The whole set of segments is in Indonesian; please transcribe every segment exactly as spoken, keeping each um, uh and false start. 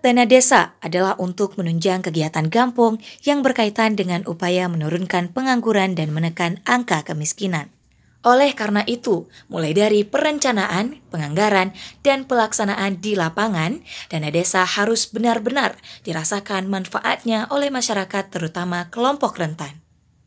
dana desa adalah untuk menunjang kegiatan Gampong yang berkaitan dengan upaya menurunkan pengangguran dan menekan angka kemiskinan. Oleh karena itu, mulai dari perencanaan, penganggaran, dan pelaksanaan di lapangan, dana desa harus benar-benar dirasakan manfaatnya oleh masyarakat terutama kelompok rentan.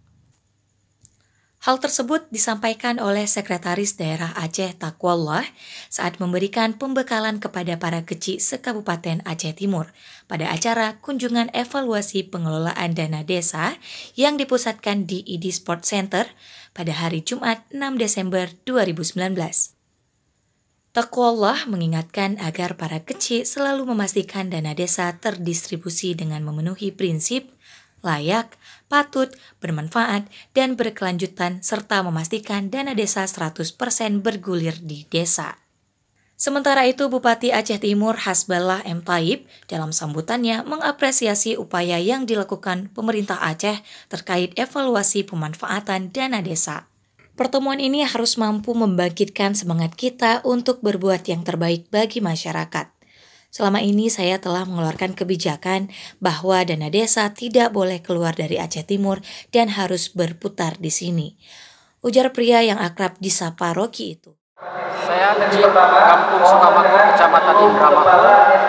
Hal tersebut disampaikan oleh Sekretaris Daerah Aceh Taqwallah saat memberikan pembekalan kepada para kecil se-Kabupaten Aceh Timur pada acara kunjungan evaluasi pengelolaan dana desa yang dipusatkan di I D Sport Center pada hari Jumat enam Desember dua ribu sembilan belas. Taqwallah mengingatkan agar para kecil selalu memastikan dana desa terdistribusi dengan memenuhi prinsip layak, patut, bermanfaat, dan berkelanjutan serta memastikan dana desa seratus persen bergulir di desa. Sementara itu, Bupati Aceh Timur Hasballah M. Thaib dalam sambutannya mengapresiasi upaya yang dilakukan pemerintah Aceh terkait evaluasi pemanfaatan dana desa. Pertemuan ini harus mampu membangkitkan semangat kita untuk berbuat yang terbaik bagi masyarakat. Selama ini saya telah mengeluarkan kebijakan bahwa dana desa tidak boleh keluar dari Aceh Timur dan harus berputar di sini. Ujar pria yang akrab disapa Rocky itu. Saya kecil Kampung Sukamakmur, Kecamatan Indramayu.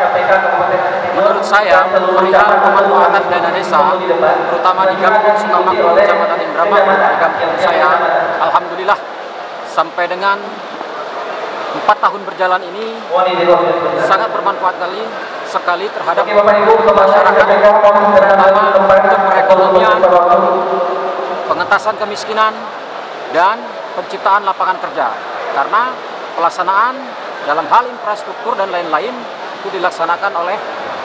Menurut saya, perihal pemanfaatan dana desa, terutama di Kampung Sukamakmur, Kecamatan Indramayu, di kampung saya, alhamdulillah sampai dengan empat tahun berjalan ini sangat bermanfaat kali sekali terhadap masyarakat, terutama untuk perekonomian, pengentasan kemiskinan, dan penciptaan lapangan kerja. Karena pelaksanaan dalam hal infrastruktur dan lain-lain itu dilaksanakan oleh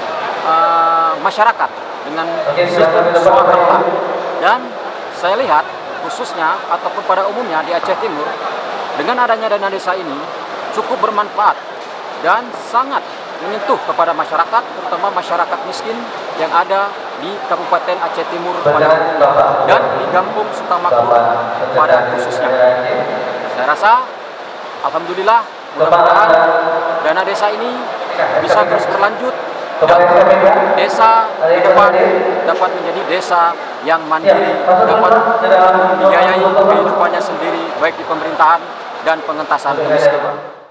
uh, masyarakat dengan sistem swakarta. Dan saya lihat khususnya ataupun pada umumnya di Aceh Timur dengan adanya dana desa ini cukup bermanfaat dan sangat menyentuh kepada masyarakat, terutama masyarakat miskin yang ada di Kabupaten Aceh Timur pada umumnya dan di Kampung Sukamakmur pada khususnya. Saya rasa alhamdulillah mudah-mudahan dana desa ini bisa terus berlanjut dan desa ke depan dapat menjadi desa yang mandiri, dapat membiayai kehidupannya sendiri baik di pemerintahan dan pengentasan kemiskinan.